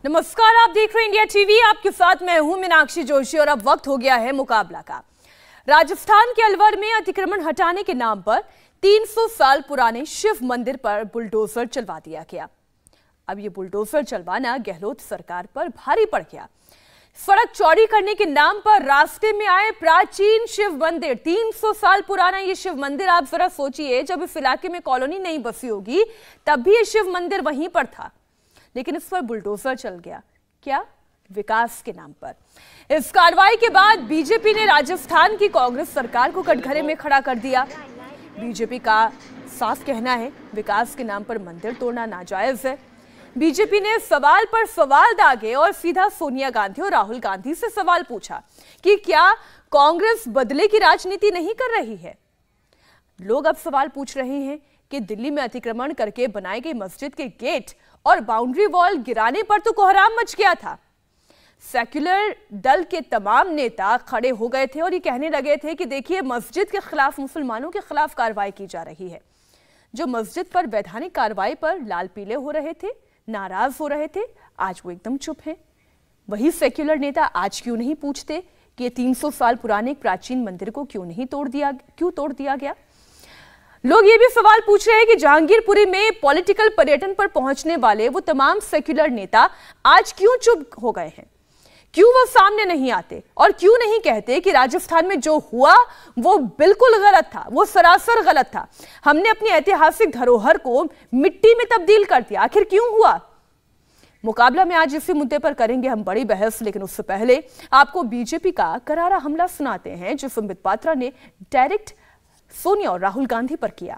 नमस्कार, आप देख रहे हैं इंडिया टीवी। आपके साथ मैं हूं मीनाक्षी जोशी और अब वक्त हो गया है मुकाबला का। राजस्थान के अलवर में अतिक्रमण हटाने के नाम पर 300 साल पुराने शिव मंदिर पर बुलडोजर चलवा दिया गया। अब ये बुलडोजर चलवाना गहलोत सरकार पर भारी पड़ गया। सड़क चौड़ी करने के नाम पर रास्ते में आए प्राचीन शिव मंदिर, 300 साल पुराना ये शिव मंदिर। आप जरा सोचिए, जब इस इलाके में कॉलोनी नहीं बसी होगी तब भी ये शिव मंदिर वहीं पर था, लेकिन इस पर बुलडोजर चल गया। क्या? विकास के नाम पर। इस कार्रवाई के बाद बीजेपी ने राजस्थान की कांग्रेस सरकार को कटघरे में खड़ा कर दिया। बीजेपी का साफ कहना है, विकास के नाम पर मंदिर तोड़ना नाजायज है। बीजेपी ने सवाल पर सवाल दागे और सीधा सोनिया गांधी और राहुल गांधी से सवाल पूछा कि क्या कांग्रेस बदले की राजनीति नहीं कर रही है। लोग अब सवाल पूछ रहे हैं कि दिल्ली में अतिक्रमण करके बनाई गई मस्जिद के गेट और बाउंड्री वॉल गिराने पर तो कोहराम मच गया था। सेक्युलर दल के तमाम नेता खड़े हो गए थे और ये कहने लगे थे कि देखिए, मस्जिद के खिलाफ, मुसलमानों के खिलाफ कार्रवाई की जा रही है। जो मस्जिद पर वैधानिक कार्रवाई पर लाल पीले हो रहे थे, नाराज हो रहे थे, आज वो एकदम चुप है। वही सेक्युलर नेता आज क्यों नहीं पूछते कि 300 साल पुराने एक प्राचीन मंदिर को क्यों तोड़ दिया गया। लोग ये भी सवाल पूछ रहे हैं कि जहांगीरपुरी में पॉलिटिकल पर्यटन पर पहुंचने वाले वो तमाम सेक्युलर नेता आज क्यों चुप हो गए हैं, क्यों वो सामने नहीं आते और क्यों नहीं कहते कि राजस्थान में जो हुआ वो बिल्कुल गलत था, वो सरासर गलत था। हमने अपनी ऐतिहासिक धरोहर को मिट्टी में तब्दील कर दिया। आखिर क्यों हुआ? मुकाबला में आज इसी मुद्दे पर करेंगे हम बड़ी बहस, लेकिन उससे पहले आपको बीजेपी का करारा हमला सुनाते हैं जो संबित पात्रा ने डायरेक्ट सोनिया और राहुल गांधी पर किया।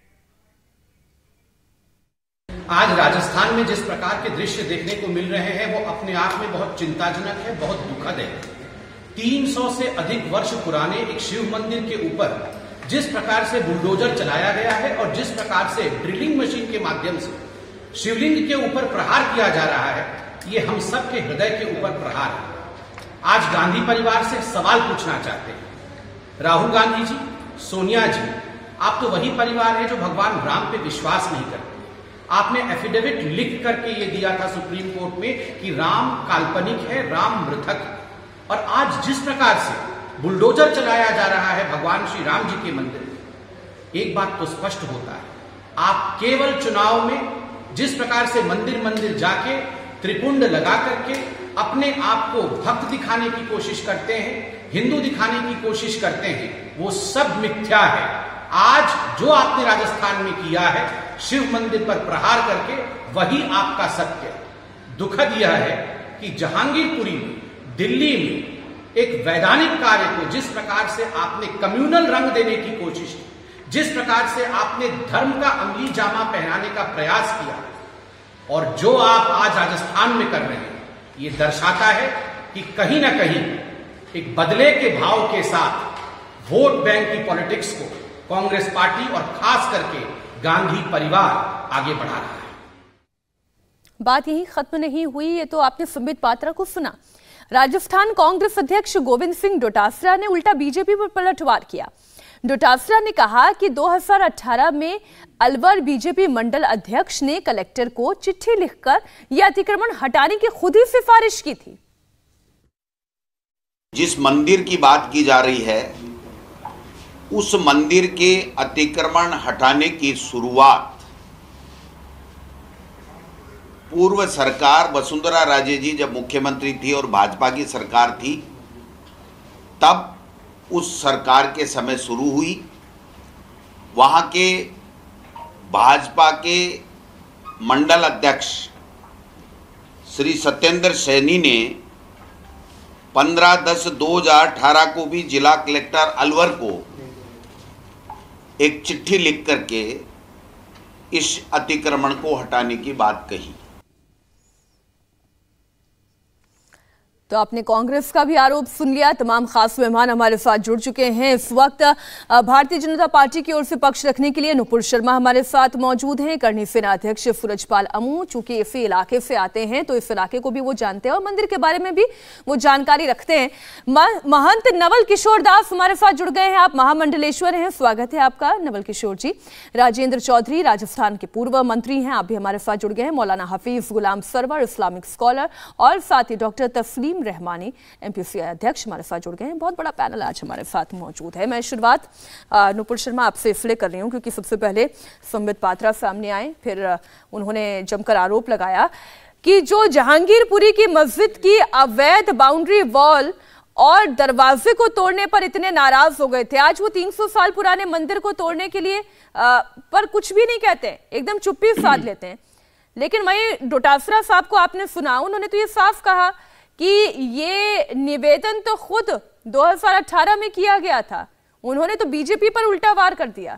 आज राजस्थान में जिस प्रकार के दृश्य देखने को मिल रहे हैं वो अपने आप में बहुत चिंताजनक है, बहुत दुखद है। 300 से अधिक वर्ष पुराने एक शिव मंदिर के ऊपर जिस प्रकार से बुलडोजर चलाया गया है और जिस प्रकार से ड्रिलिंग मशीन के माध्यम से शिवलिंग के ऊपर प्रहार किया जा रहा है, ये हम सब के हृदय के ऊपर प्रहार है। आज गांधी परिवार से सवाल पूछना चाहते हैं। राहुल गांधी जी, सोनिया जी, आप तो वही परिवार है जो भगवान राम पे विश्वास नहीं करते। आपने एफिडेविट लिख करके ये दिया था सुप्रीम कोर्ट में कि राम काल्पनिक है, राम मृतक है। और आज जिस प्रकार से बुलडोजर चलाया जा रहा है भगवान श्री राम जी के मंदिर में, एक बात तो स्पष्ट होता है, आप केवल चुनाव में जिस प्रकार से मंदिर मंदिर जाके त्रिपुंड लगा करके अपने आप को भक्त दिखाने की कोशिश करते हैं, हिंदू दिखाने की कोशिश करते हैं, वो सब मिथ्या है। आज जो आपने राजस्थान में किया है शिव मंदिर पर प्रहार करके, वही आपका सत्य। दुखद यह है कि जहांगीरपुरी में, दिल्ली में एक वैधानिक कार्य को जिस प्रकार से आपने कम्युनल रंग देने की कोशिश की, जिस प्रकार से आपने धर्म का अंगी जामा पहनाने का प्रयास किया, और जो आप आज राजस्थान में कर रहे हैं, ये दर्शाता है कि कहीं ना कहीं एक बदले के भाव के साथ वोट बैंक की पॉलिटिक्स को कांग्रेस पार्टी और खास करके गांधी परिवार आगे बढ़ा रहा है। बात यही खत्म नहीं हुई। ये तो आपने संबित पात्रा को सुना। राजस्थान कांग्रेस अध्यक्ष गोविंद सिंह डोटासरा ने उल्टा बीजेपी पर पलटवार किया। डोटासरा ने कहा कि 2018 में अलवर बीजेपी मंडल अध्यक्ष ने कलेक्टर को चिट्ठी लिखकर यह अतिक्रमण हटाने की खुद ही सिफारिश की थी। जिस मंदिर की बात की जा रही है, उस मंदिर के अतिक्रमण हटाने की शुरुआत पूर्व सरकार वसुंधरा राजे जी जब मुख्यमंत्री थी और भाजपा की सरकार थी, तब उस सरकार के समय शुरू हुई। वहां के भाजपा के मंडल अध्यक्ष श्री सत्येंद्र सैनी ने 15/10/2018 को भी जिला कलेक्टर अलवर को एक चिट्ठी लिख करके इस अतिक्रमण को हटाने की बात कही। तो आपने कांग्रेस का भी आरोप सुन लिया। तमाम खास मेहमान हमारे साथ जुड़ चुके हैं इस वक्त। भारतीय जनता पार्टी की ओर से पक्ष रखने के लिए नुपुर शर्मा हमारे साथ मौजूद हैं, करणी सेना अध्यक्ष सूरजपाल अमू। चूंकि इसी इलाके से आते हैं तो इस इलाके को भी वो जानते हैं और मंदिर के बारे में भी वो जानकारी रखते हैं। महंत नवल किशोर दास हमारे साथ जुड़ गए हैं, आप महामंडलेश्वर हैं, स्वागत है आपका नवल किशोर जी। राजेंद्र चौधरी राजस्थान के पूर्व मंत्री हैं, आप भी हमारे साथ जुड़ गए हैं। मौलाना हफीज गुलाम सरवर इस्लामिक स्कॉलर और साथ ही डॉक्टर तस्लीम रहमानी एमपीसी अध्यक्ष हमारे साथ जुड़ गए हैं। बहुत बड़ा पैनल आज हमारे साथ मौजूद है। मैं शुरुआत नुपुर शर्मा आपसे इसलिए कर रही हूं क्योंकि सबसे पहले संबित पात्रा सामने आए, फिर उन्होंने जमकर आरोप लगाया कि जो जहांगीरपुरी की मस्जिद की अवैध बाउंड्री वॉल और दरवाजे को तोड़ने पर इतने नाराज हो गए थे, आज वो 300 साल पुराने मंदिर को तोड़ने के लिए पर कुछ भी नहीं कहते, एकदम चुप्पी साध लेते हैं। लेकिन वही डोटासरा साहब को आपने सुना, उन्होंने तो ये साफ कहा कि ये निवेदन तो खुद 2018 में किया गया था, उन्होंने तो बीजेपी पर उल्टा वार कर दिया।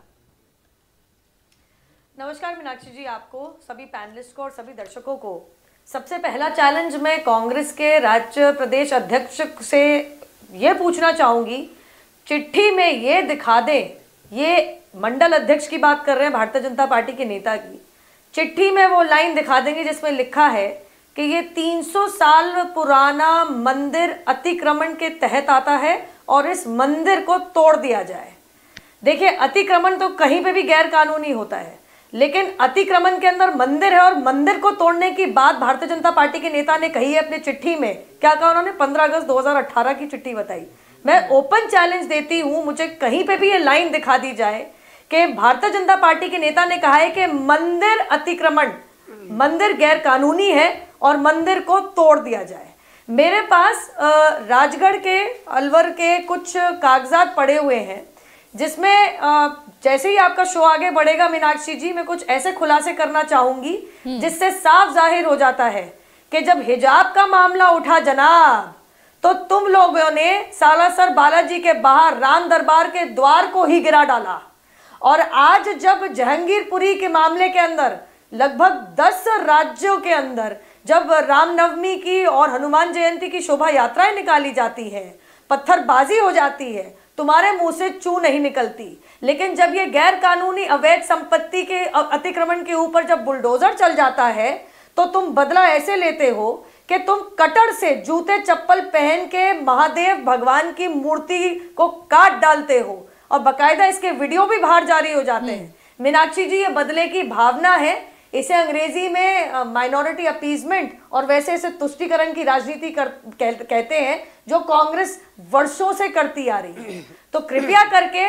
नमस्कार मीनाक्षी जी, आपको, सभी पैनलिस्ट को और सभी दर्शकों को। सबसे पहला चैलेंज मैं कांग्रेस के राज्य प्रदेश अध्यक्ष से ये पूछना चाहूंगी, चिट्ठी में ये दिखा दें, ये मंडल अध्यक्ष की बात कर रहे हैं भारतीय जनता पार्टी के नेता की, चिट्ठी में वो लाइन दिखा देंगे जिसमें लिखा है कि ये 300 साल पुराना मंदिर अतिक्रमण के तहत आता है और इस मंदिर को तोड़ दिया जाए। देखिए, अतिक्रमण तो कहीं पे भी गैर कानूनी होता है, लेकिन अतिक्रमण के अंदर मंदिर है और मंदिर को तोड़ने की बात भारतीय जनता पार्टी के नेता ने कही है अपनी चिट्ठी में। क्या कहा उन्होंने? 15 अगस्त 2018 की चिट्ठी बताई। मैं ओपन चैलेंज देती हूं, मुझे कहीं पे भी ये लाइन दिखा दी जाए कि भारतीय जनता पार्टी के नेता ने कहा है कि मंदिर अतिक्रमण, मंदिर गैर कानूनी है और मंदिर को तोड़ दिया जाए। मेरे पास राजगढ़ के अलवर के कुछ कागजात पड़े हुए हैं जिसमें जैसे ही आपका शो आगे बढ़ेगा मीनाक्षी जी, मैं कुछ ऐसे खुलासे करना चाहूंगी जिससे साफ जाहिर हो जाता है कि जब हिजाब का मामला उठा जनाब, तो तुम लोगों ने सालासर बालाजी के बाहर राम दरबार के द्वार को ही गिरा डाला। और आज जब जहांगीरपुरी के मामले के अंदर लगभग 10 राज्यों के अंदर जब रामनवमी की और हनुमान जयंती की शोभा यात्राएं निकाली जाती है, पत्थरबाजी हो जाती है, तुम्हारे मुंह से चू नहीं निकलती। लेकिन जब ये गैर कानूनी अवैध संपत्ति के अतिक्रमण के ऊपर जब बुलडोजर चल जाता है तो तुम बदला ऐसे लेते हो कि तुम कटर से जूते चप्पल पहन के महादेव भगवान की मूर्ति को काट डालते हो और बकायदा इसके वीडियो भी बाहर जारी हो जाते हैं। मीनाक्षी जी, ये बदले की भावना है, इसे अंग्रेजी में माइनॉरिटी अपीजमेंट और वैसे इसे तुष्टीकरण की राजनीति कहते हैं, जो कांग्रेस वर्षों से करती आ रही है। तो कृपया करके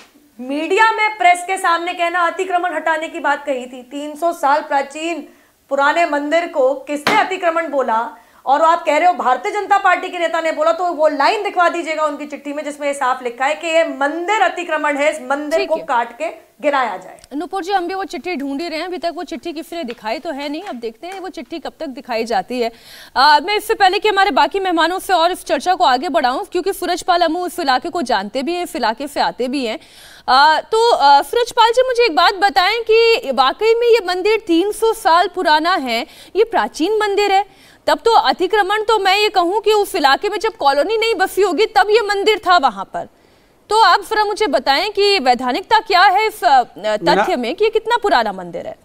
मीडिया में प्रेस के सामने कहना, अतिक्रमण हटाने की बात कही थी, 300 साल प्राचीन पुराने मंदिर को किसने अतिक्रमण बोला? और आप कह रहे हो भारतीय जनता पार्टी के नेता ने बोला, तो वो लाइन दिखवा दीजिएगा उनकी चिट्ठी में जिसमें साफ लिखा है कि ये मंदिर अतिक्रमण है, इस मंदिर को काट के गिराया जाए। नुपुर जी, हम भी वो चिट्ठी ढूंढ ही रहे हैं, अभी तक वो चिट्ठी किसी ने दिखाई तो है नहीं, अब देखते हैं वो चिट्ठी कब तक दिखाई जाती है। मैं इससे पहले कि हमारे बाकी मेहमानों से और इस चर्चा को आगे बढ़ाऊं, क्योंकि सूरजपाल अमू इस इलाके को जानते भी हैं, इस इलाके से आते भी हैं, तो सूरजपाल जी मुझे एक बात बताएं कि वाकई में ये मंदिर 300 साल पुराना है, ये प्राचीन मंदिर है, तब तो अतिक्रमण तो मैं ये कहूं कि उस इलाके में जब कॉलोनी नहीं बसी होगी तब ये मंदिर था वहां पर, तो आप जरा मुझे बताएं कि वैधानिकता क्या है इस तथ्य में कि ये कितना पुराना मंदिर है?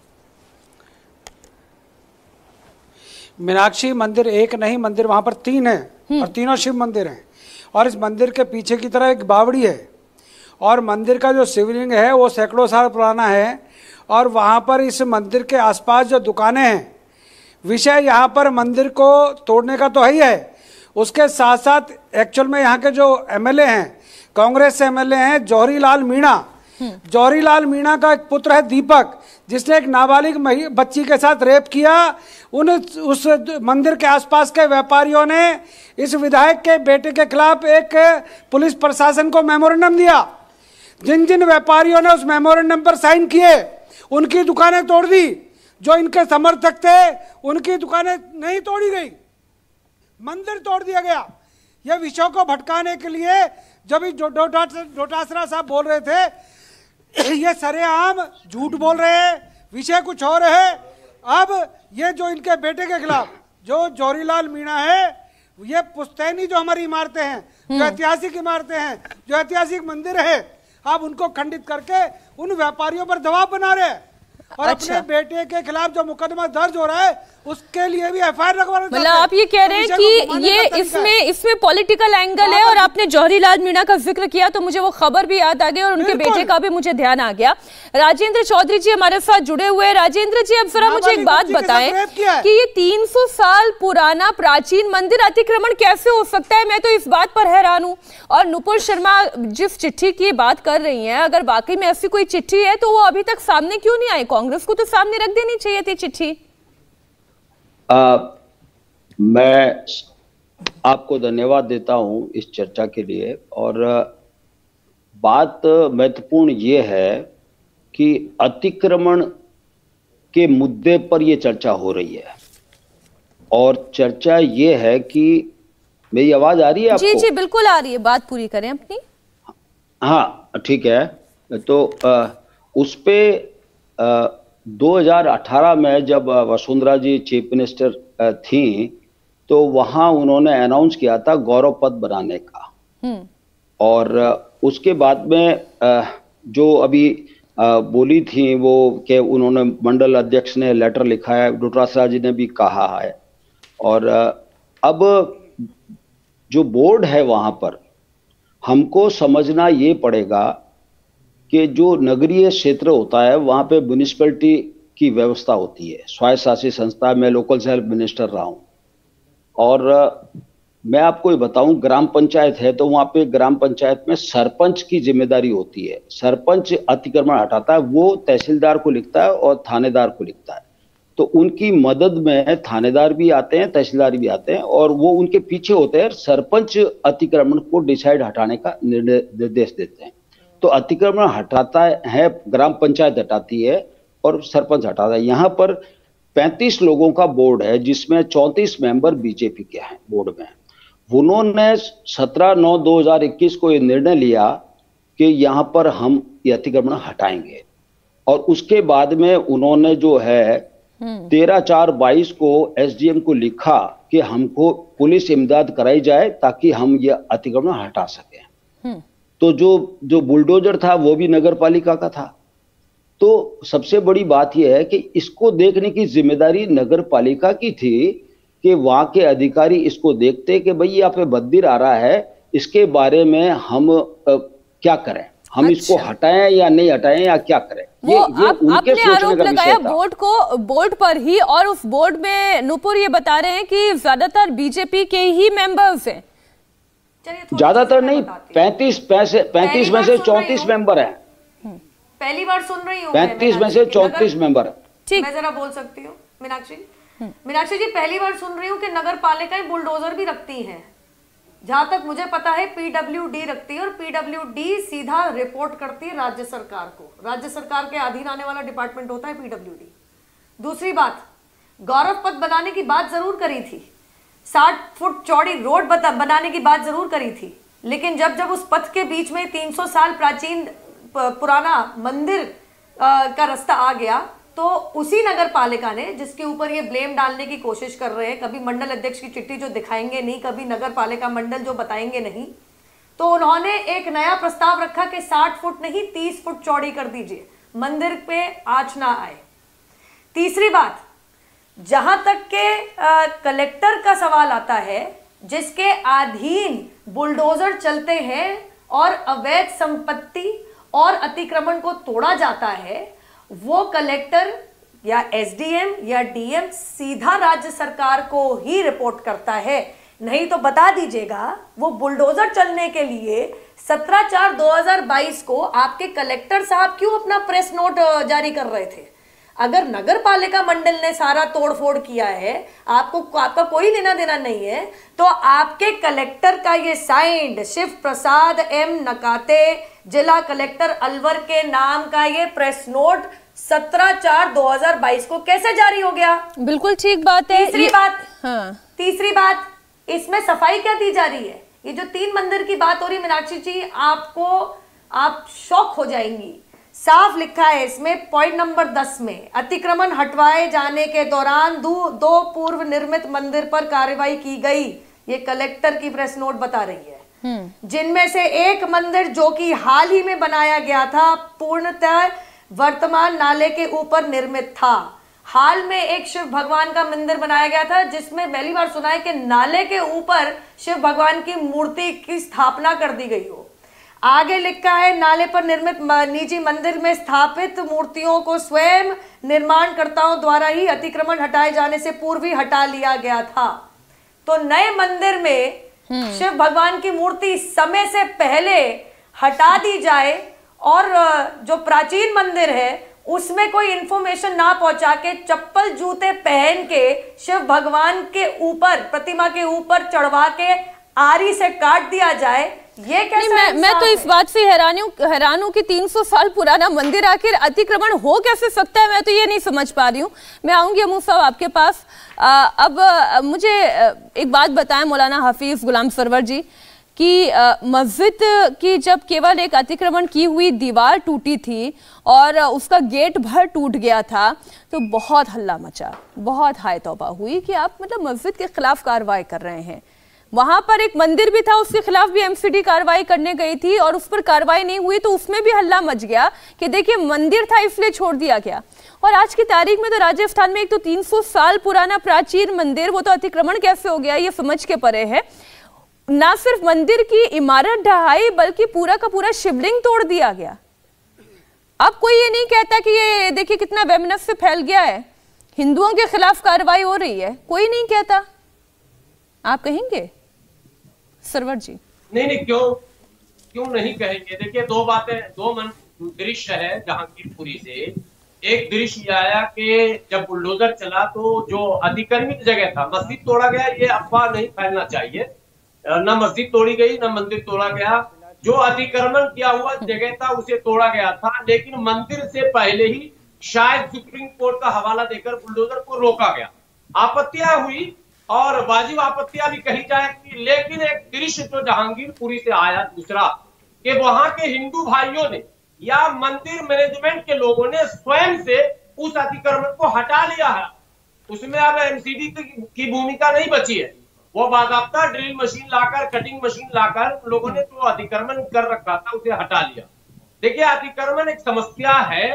मीनाक्षी, मंदिर एक नहीं, मंदिर वहां पर 3 है और तीनों शिव मंदिर हैं। और इस मंदिर के पीछे की तरह एक बावड़ी है और मंदिर का जो शिवलिंग है वो सैकड़ों साल पुराना है। और वहां पर इस मंदिर के आसपास जो दुकानें हैं, विषय यहाँ पर मंदिर को तोड़ने का तो ही है, उसके साथ साथ एक्चुअल में यहाँ के जो एमएलए हैं, कांग्रेस से एमएलए हैं जौहरी लाल मीणा, जौहरी लाल मीणा का एक पुत्र है दीपक, जिसने एक नाबालिग बच्ची के साथ रेप किया। उस मंदिर के आसपास के व्यापारियों ने इस विधायक के बेटे के खिलाफ एक पुलिस प्रशासन को मेमोरेंडम दिया। जिन जिन व्यापारियों ने उस मेमोरेंडम पर साइन किए उनकी दुकानें तोड़ दी, जो इनके समर्थक थे उनकी दुकानें नहीं तोड़ी गई, मंदिर तोड़ दिया गया। यह विषयों को भटकाने के लिए जब डोटासरा साहब बोल रहे थे, ये सरेआम झूठ बोल रहे हैं, विषय कुछ और है। अब ये जो इनके बेटे के खिलाफ जो जौहरी लाल मीणा है ये पुश्तैनी जो हमारी इमारतें हैं, जो ऐतिहासिक इमारतें हैं, जो ऐतिहासिक मंदिर है, आप उनको खंडित करके उन व्यापारियों पर दबाव बना रहे हैं और अपने बेटे के खिलाफ जो मुकदमा दर्ज हो रहा है उसके लिए भी एफआईआर लगवाना चाहते हैं। मतलब आप ये कह रहे हैं कि ये इसमें पॉलिटिकल एंगल है। और आपने जौहरी लाल मीणा का जिक्र किया तो मुझे वो खबर भी याद आ गई और उनके बेटे का भी मुझे ध्यान आ गया। राजेंद्र चौधरी जी हमारे साथ जुड़े हुए हैं। राजेंद्र जी, अब जरा मुझे एक बात बताएं कि ये 300 साल पुराना प्राचीन मंदिर अतिक्रमण कैसे हो सकता है? मैं तो इस बात पर हैरान हूं। और नुपुर शर्मा जिस चिट्ठी की बात कर रही हैं, अगर वाकई में ऐसी कोई चिट्ठी है तो वो अभी तक सामने क्यों नहीं आई? कांग्रेस को तो सामने रख देनी चाहिए थी चिट्ठी। मैं आपको धन्यवाद देता हूं इस चर्चा के लिए। और बात महत्वपूर्ण ये है कि अतिक्रमण के मुद्दे पर यह चर्चा हो रही है और चर्चा ये है कि मेरी आवाज आ रही है आपको? जी जी बिल्कुल आ रही है, बात पूरी करें अपनी। हाँ ठीक है। तो उस पे 2018 में जब वसुंधरा जी चीफ मिनिस्टर थी तो वहां उन्होंने अनाउंस किया था गौरव पथ बनाने का। और उसके बाद में जो अभी बोली थी वो कि उन्होंने मंडल अध्यक्ष ने लेटर लिखा है, डोटासरा जी ने भी कहा है। और अब जो बोर्ड है वहां पर हमको समझना ये पड़ेगा कि जो नगरीय क्षेत्र होता है वहां पे म्युनिसिपैलिटी की व्यवस्था होती है, स्वायत्त शासित संस्था। मैं लोकल सेल्फ मिनिस्टर रहा हूं और मैं आपको ये बताऊं, ग्राम पंचायत है तो वहां पे ग्राम पंचायत में सरपंच की जिम्मेदारी होती है। सरपंच अतिक्रमण हटाता है, वो तहसीलदार को लिखता है और थानेदार को लिखता है। तो उनकी मदद में थानेदार भी आते हैं, तहसीलदार भी आते हैं और वो उनके पीछे होते हैं। सरपंच अतिक्रमण को डिसाइड हटाने का निर्देश देते हैं। तो अतिक्रमण हटाता है ग्राम पंचायत हटाती है और सरपंच हटाता है। यहाँ पर 35 लोगों का बोर्ड है जिसमें 34 मेंबर बीजेपी के हैं बोर्ड में। उन्होंने 17/9/2021 को ये निर्णय लिया कि यहाँ पर हम ये अतिक्रमण हटाएंगे और उसके बाद में उन्होंने जो है 13/4/22 को एसडीएम को लिखा कि हमको पुलिस इमदाद कराई जाए ताकि हम ये अतिक्रमण हटा सकें। तो जो बुलडोजर था वो भी नगर पालिका का था। तो सबसे बड़ी बात यह है कि इसको देखने की जिम्मेदारी नगर पालिका की थी कि वहां के अधिकारी इसको देखते कि भाई यहाँ पे मंदिर आ रहा है, इसके बारे में हम क्या करें, हम इसको हटाएं या नहीं हटाएं या क्या करें। ये उनके सोचने का विषय था। बोर्ड पर ही, और उस बोर्ड में नुपुर ये बता रहे हैं कि ज्यादातर बीजेपी के ही मेंबर्स हैं। ज्यादातर नहीं, 35 में से 34 मेंबर हैं। पहली बार सुन रही हूँ 35 में से 34 मेंबर। मैं जरा बोल सकती हूँ मीनाक्षी? मीनाक्षी जी, पहली बार सुन रही हूँ कि नगर पालिकाएं बुलडोजर भी रखती हैं। जहां तक मुझे पता है पीडब्ल्यूडी रखती है और पीडब्ल्यूडी सीधा रिपोर्ट करती है राज्य सरकार को। राज्य सरकार के अधीन आने वाला डिपार्टमेंट होता है पीडब्ल्यूडी। दूसरी बात, गौरव पथ बनाने की बात जरूर करी थी, 60 फुट चौड़ी रोड बनाने की बात जरूर करी थी, लेकिन जब उस पथ के बीच में 300 साल प्राचीन पुराना मंदिर का रास्ता आ गया तो उसी नगर पालिका ने, जिसके ऊपर ये ब्लेम डालने की कोशिश कर रहे हैं, कभी मंडल अध्यक्ष की चिट्ठी जो दिखाएंगे नहीं, कभी नगर पालिका मंडल जो बताएंगे नहीं, तो उन्होंने एक नया प्रस्ताव रखा कि 60 फुट नहीं 30 फुट चौड़ी कर दीजिए, मंदिर पे आंच ना आए। तीसरी बात, जहां तक के कलेक्टर का सवाल आता है, जिसके अधीन बुलडोजर चलते हैं और अवैध संपत्ति और अतिक्रमण को तोड़ा जाता है, वो कलेक्टर या एसडीएम या डीएम सीधा राज्य सरकार को ही रिपोर्ट करता है। नहीं तो बता दीजिएगा, वो बुलडोजर चलने के लिए 17/4/2022 को आपके कलेक्टर साहब क्यों अपना प्रेस नोट जारी कर रहे थे? अगर नगर पालिका मंडल ने सारा तोड़फोड़ किया है, आपका कोई लेना देना नहीं है, तो आपके कलेक्टर का ये साइंड शिव प्रसाद एम नकाते, जिला कलेक्टर अलवर के नाम का ये प्रेस नोट 17/4/2022 को कैसे जारी हो गया? बिल्कुल ठीक बात है। तीसरी बात, इसमें सफाई क्या दी जा रही है? ये जो 3 मंदिर की बात हो रही है मीनाक्षी जी, आप शॉक हो जाएंगी। साफ लिखा है इसमें पॉइंट नंबर 10 में, अतिक्रमण हटवाए जाने के दौरान दो पूर्व निर्मित मंदिर पर कार्रवाई की गई। ये कलेक्टर की प्रेस नोट बता रही है, जिनमें से एक मंदिर जो कि हाल ही में बनाया गया था पूर्णतः वर्तमान नाले के ऊपर निर्मित था। हाल में एक शिव भगवान का मंदिर बनाया गया था जिसमें पहली बार सुना है कि नाले के ऊपर शिव भगवान की मूर्ति की स्थापना कर दी गई हो। आगे लिखा है, नाले पर निर्मित निजी मंदिर में स्थापित मूर्तियों को स्वयं निर्माणकर्ताओं द्वारा ही अतिक्रमण हटाए जाने से पूर्व ही हटा लिया गया था। तो नए मंदिर में शिव भगवान की मूर्ति समय से पहले हटा दी जाए और जो प्राचीन मंदिर है उसमें कोई इंफॉर्मेशन ना पहुंचा के चप्पल जूते पहन के शिव भगवान के ऊपर, प्रतिमा के ऊपर चढ़वा के आरी से काट दिया जाए, ये कैसे? मैं तो इस बात से हैरान हूं कि 300 साल पुराना मंदिर आखिर अतिक्रमण हो कैसे सकता है, मैं तो ये नहीं समझ पा रही हूँ। मैं आऊंगी अमू साहब आपके पास। अब मुझे एक बात बताएं मौलाना हाफिज गुलाम सरवर जी कि मस्जिद की जब केवल एक अतिक्रमण की हुई दीवार टूटी थी और उसका गेट भर टूट गया था तो बहुत हल्ला मचा, बहुत हाय तौबा हुई कि आप मतलब मस्जिद के खिलाफ कार्रवाई कर रहे हैं। वहां पर एक मंदिर भी था, उसके खिलाफ भी एमसीडी कार्रवाई करने गई थी और उस पर कार्रवाई नहीं हुई तो उसमें भी हल्ला मच गया कि देखिए मंदिर था इसलिए छोड़ दिया गया। और आज की तारीख में तो राजस्थान में एक तो 300 साल पुराना प्राचीन मंदिर, वो तो अतिक्रमण कैसे हो गया ये समझ के परे है। ना सिर्फ मंदिर की इमारत ढहाई बल्कि पूरा का पूरा शिवलिंग तोड़ दिया गया। अब कोई ये नहीं कहता कि ये देखिए कितना वैमनस्य फैल गया है, हिंदुओं के खिलाफ कार्रवाई हो रही है, कोई नहीं कहता। आप कहेंगे सरवर जी? नहीं, क्यों नहीं कहेंगे। देखिए दो बातें, दृश्य है जहांगीरपुरी से। एक दृश्य आया कि जब बुलडोजर चला तो जो अतिक्रमित जगह था, मस्जिद तोड़ा गया, ये अफवाह नहीं फैलना चाहिए। न मस्जिद तोड़ी गई न मंदिर तोड़ा गया। जो अतिक्रमण किया हुआ जगह था उसे तोड़ा गया था, लेकिन मंदिर से पहले ही शायद सुप्रीम कोर्ट का हवाला देकर बुलडोजर को रोका गया। आपत्तियां हुई और वाजिब आपत्तियां भी कही जाएगी, लेकिन एक दृश्य जो जहांगीरपुरी से आया दूसरा कि वहां के हिंदू भाइयों ने या मंदिर मैनेजमेंट के लोगों ने स्वयं से उस अतिक्रमण को हटा लिया है। उसमें अब एमसीडी की भूमिका नहीं बची है। वो बाकायदा ड्रिल मशीन लाकर, कटिंग मशीन लाकर लोगों ने जो अतिक्रमण कर रखा था उसे हटा लिया। देखिए अतिक्रमण एक समस्या है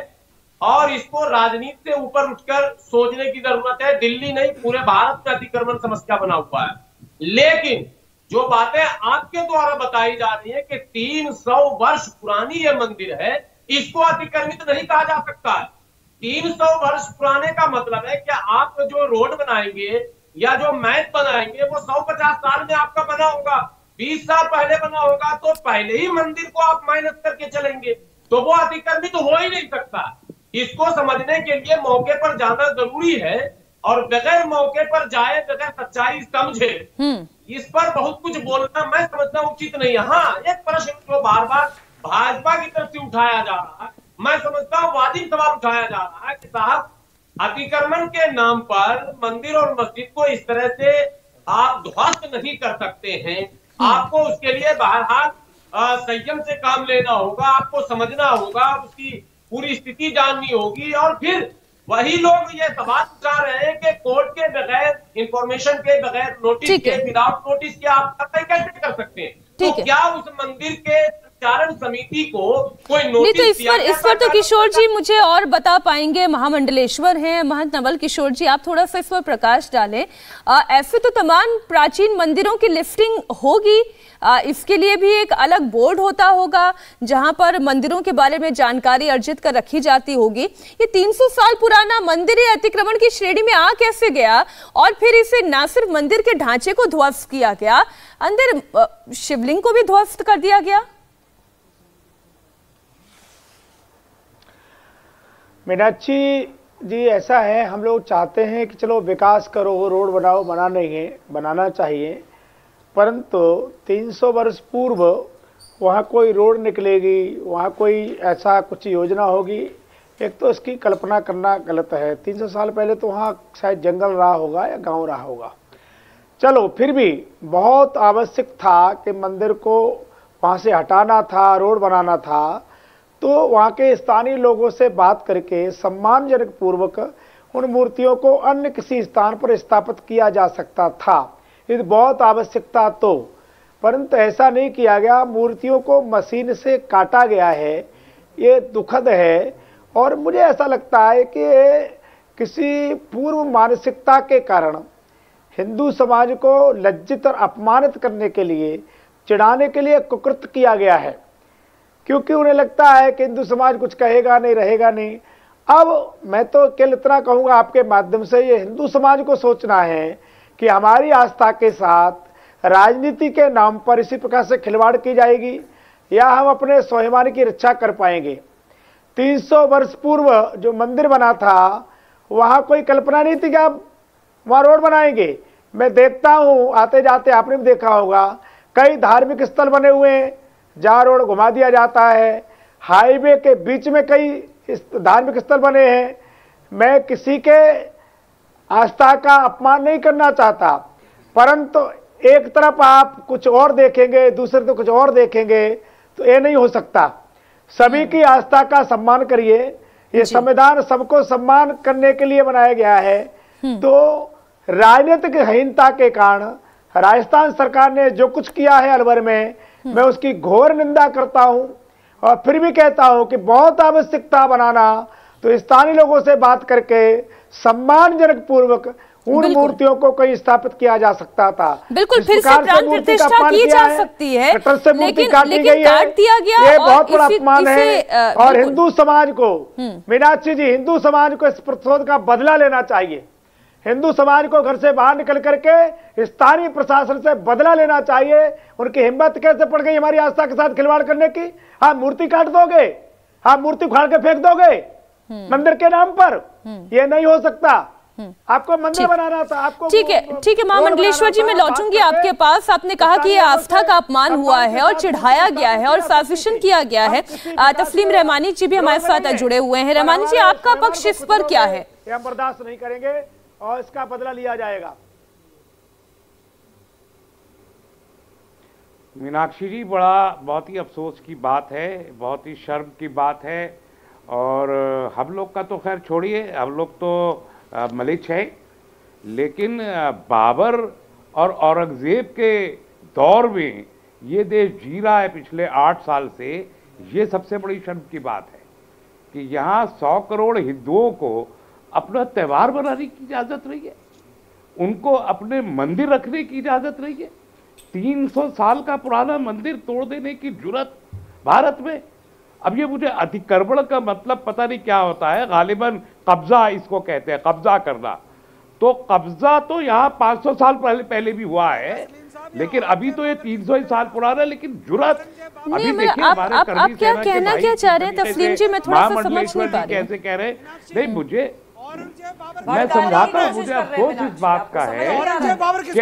और इसको राजनीति से ऊपर उठकर सोचने की जरूरत है। दिल्ली नहीं, पूरे भारत में अतिक्रमण समस्या बना हुआ है। लेकिन जो बातें आपके द्वारा बताई जा रही है कि 300 वर्ष पुरानी ये मंदिर है, इसको अतिक्रमित नहीं कहा जा सकता है। 300 वर्ष पुराने का मतलब है कि आप जो रोड बनाएंगे या जो मैच बनाएंगे वो 150 साल में आपका बना होगा, 20 साल पहले बना होगा, तो पहले ही मंदिर को आप माइनस करके चलेंगे तो वो अतिक्रमित हो ही नहीं सकता। इसको समझने के लिए मौके पर जाना जरूरी है और बगैर मौके पर जाए, बगैर सच्चाई समझे, इस पर बहुत कुछ बोलना मैं समझता हूँ उचित नहीं है। हाँ, एक प्रश्न जो बार बार भाजपा की तरफ से उठाया जा रहा है, मैं समझता हूँ वाजिब सवाल उठाया जा रहा है कि साहब अतिक्रमण के नाम पर मंदिर और मस्जिद को इस तरह से आप ध्वस्त नहीं कर सकते हैं। आपको उसके लिए बहरहाल संयम से काम लेना होगा, आपको समझना होगा, उसकी पूरी स्थिति जाननी होगी। और फिर वही लोग ये सवाल उठा रहे हैं कि कोर्ट के बगैर, इंफॉर्मेशन के बगैर, नोटिस के, विदाउट नोटिस के आप कैसे कर सकते हैं? तो क्या उस मंदिर के संचालन समिति को कोई नोटिस नहीं? तो इस पर तो किशोर जी मुझे और बता पाएंगे, महामंडलेश्वर हैं महंत नवल किशोर जी, आप थोड़ा सा इस पर प्रकाश डालें। ऐसे तो तमाम प्राचीन मंदिरों की लिफ्टिंग होगी, इसके लिए भी एक अलग बोर्ड होता होगा जहां पर मंदिरों के बारे में जानकारी अर्जित कर रखी जाती होगी। ये 300 साल पुराना मंदिर अतिक्रमण की श्रेणी में आ कैसे गया? और फिर इसे न सिर्फ मंदिर के ढांचे को ध्वस्त किया गया, अंदर शिवलिंग को भी ध्वस्त कर दिया गया। मीनाक्षी जी, ऐसा है, हम लोग चाहते हैं कि चलो विकास करो, रोड बनाओ, बनाना चाहिए, परंतु 300 वर्ष पूर्व वहाँ कोई रोड निकलेगी, वहाँ कोई ऐसा कुछ योजना होगी, एक तो इसकी कल्पना करना गलत है। 300 साल पहले तो वहाँ शायद जंगल रहा होगा या गांव रहा होगा। चलो फिर भी बहुत आवश्यक था कि मंदिर को वहाँ से हटाना था, रोड बनाना था, तो वहाँ के स्थानीय लोगों से बात करके सम्मानजनक पूर्वक उन मूर्तियों को अन्य किसी स्थान पर स्थापित किया जा सकता था। यदि बहुत आवश्यकता तो, परंतु ऐसा नहीं किया गया। मूर्तियों को मशीन से काटा गया है, ये दुखद है। और मुझे ऐसा लगता है कि किसी पूर्व मानसिकता के कारण हिंदू समाज को लज्जित और अपमानित करने के लिए, चिढ़ाने के लिए कुकृत किया गया है, क्योंकि उन्हें लगता है कि हिंदू समाज कुछ कहेगा नहीं, रहेगा नहीं। अब मैं तो केवल इतना कहूँगा आपके माध्यम से, ये हिंदू समाज को सोचना है कि हमारी आस्था के साथ राजनीति के नाम पर इसी प्रकार से खिलवाड़ की जाएगी या हम अपने स्वाभिमान की रक्षा कर पाएंगे। 300 वर्ष पूर्व जो मंदिर बना था, वहाँ कोई कल्पना नहीं थी कि आप वहाँ रोड बनाएंगे। मैं देखता हूँ आते जाते, आपने भी देखा होगा, कई धार्मिक स्थल बने हुए हैं जहाँ रोड घुमा दिया जाता है। हाईवे के बीच में कई धार्मिक स्थल बने हैं। मैं किसी के आस्था का अपमान नहीं करना चाहता, परंतु एक तरफ आप कुछ और देखेंगे, दूसरे तो कुछ और देखेंगे, तो ये नहीं हो सकता। सभी की आस्था का सम्मान करिए। ये संविधान सबको सम्मान करने के लिए बनाया गया है। तो राजनीतिक हीनता के कारण राजस्थान सरकार ने जो कुछ किया है अलवर में, मैं उसकी घोर निंदा करता हूं। और फिर भी कहता हूं कि बहुत आवश्यकता बनाना तो स्थानीय लोगों से बात करके सम्मानजनक पूर्वक उन मूर्तियों को कहीं स्थापित किया जा सकता था। बिल्कुल, फिर से प्राण प्रतिष्ठा की जा सकती है, लेकिन काट दिया गया। ये बहुत बड़ा अपमान है। और हिंदू समाज को, मीनाक्षी जी, हिंदू समाज को इस प्रतिशोध का बदला लेना चाहिए। हिंदू समाज को घर से बाहर निकल करके स्थानीय प्रशासन से बदला लेना चाहिए। उनकी हिम्मत कैसे पड़ गई हमारी आस्था के साथ खिलवाड़ करने की? आप मूर्ति काट दोगे, आप मूर्ति उखाड़ के फेंक दोगे मंदिर के नाम पर? ये नहीं हो सकता। आपको मंदिर बनाना था, आपको ठीक है महामंडलेश्वर जी, मैं लौटूंगी आपके पास। आपने कहा कि ये आस्था का अपमान हुआ है और चिढ़ाया गया है और साजिशन किया गया है। तस्लीम रहमानी जी भी हमारे साथ जुड़े हुए हैं। रहमानी जी, आपका पक्ष इस पर क्या है? हम बर्दाश्त नहीं करेंगे और इसका बदला लिया जाएगा। मीनाक्षी जी, बहुत ही अफसोस की बात है, बहुत ही शर्म की बात है। और हम लोग का तो खैर छोड़िए, हम लोग तो मलिच है, लेकिन बाबर और औरंगजेब के दौर में ये देश जी रहा है पिछले 8 साल से। ये सबसे बड़ी शर्म की बात है कि यहाँ 100 करोड़ हिंदुओं को अपना त्यौहार बनाने की इजाज़त नहीं है, उनको अपने मंदिर रखने की इजाज़त नहीं है। 300 साल का पुराना मंदिर तोड़ देने की जुर्रत भारत में। अब ये मुझे अतिक्रमण का मतलब पता नहीं क्या होता है, गालिबन कब्जा इसको कहते हैं, कब्जा करना। तो कब्जा तो यहाँ 500 साल पहले भी हुआ है, लेकिन अभी तो ये 300 ही साल पुराना है। लेकिन जुर्रत अभी देखिए हमारे आप क्या कहना क्या चाह रहे हैं तस्लीम जी? मैं थोड़ा सा समझ नहीं पा रही। कैसे कह रहे हैं? नहीं, मुझे मैं समझाता हूँ। मुझे अफसोस इस बात का है कि